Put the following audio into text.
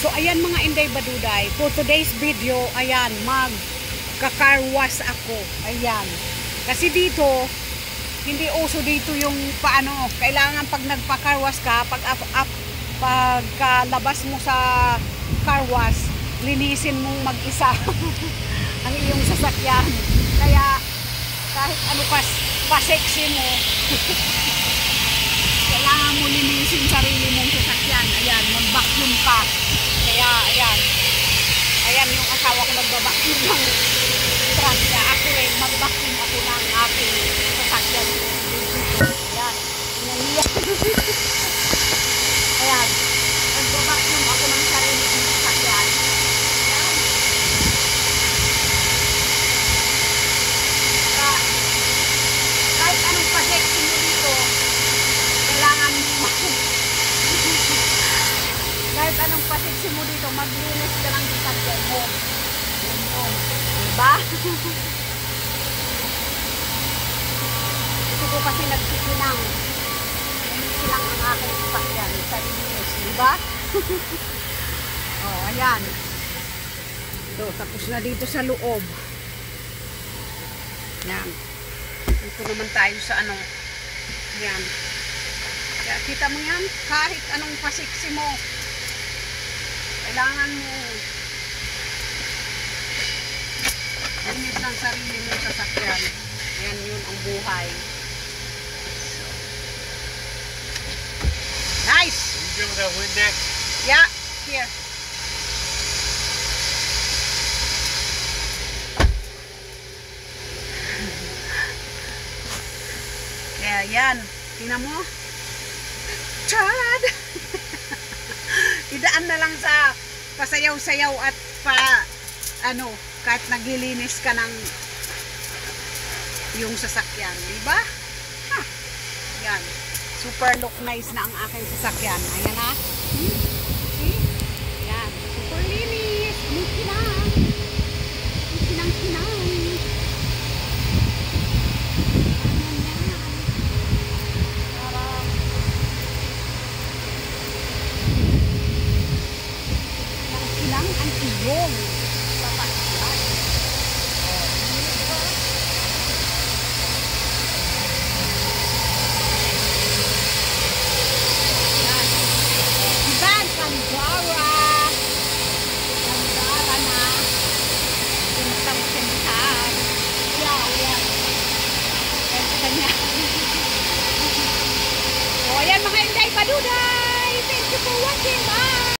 So ayan mga Inday Baduday, for today's video, ayan, magka-carwash ako. Ayan. Kasi dito, hindi uso dito yung paano, kailangan pag nagpa-carwash ka, pagkalabas mo sa carwash, linisin mong mag-isa ang iyong sasakyan. Kaya kahit ano pa-sexy mo, kailangan mo linisin sarili mong sasakyan. Ayan, mag-vacuum ka. Kaya ayan, ayan yung asawa ko nagba-vacuum ng truck niya. Ako rin, mag-vacuum ako ng aking sasakyan. Ayan, inaniyan. Ayan, nagba-vacuum ako ng sarili kong sasakyan. Ayan. Kahit anong pa-sexy mo dito, kailangan mo kahit anong pasiksi mo dito, maglinis ka lang sa sasakyan mo. Diba? Gusto ko kasi nagsikinang. Nagsikinang ang aking sasakyan sa linis. Diba? Oh, ayan. So, tapos na dito sa loob. Ayan. Dito naman tayo sa ano. Ayan. Kaya kita mo yan, kahit anong pasiksi mo, kailangan mo linis ng sarili mo sa sasakyan. Yan yun ang buhay. So. Nice! You give that Windex? Yeah, here. Kaya yan, tingnan mo. Chad! Idaan na lang sa pasayaw-sayaw at kahit naglilinis ka ng yung sasakyan, di ba? Ha. Yan. Super look nice na ang aking sasakyan. Ayan na. See? Yan. Super linis. Kinang-kinang. Kinang-kinang. Ang iyong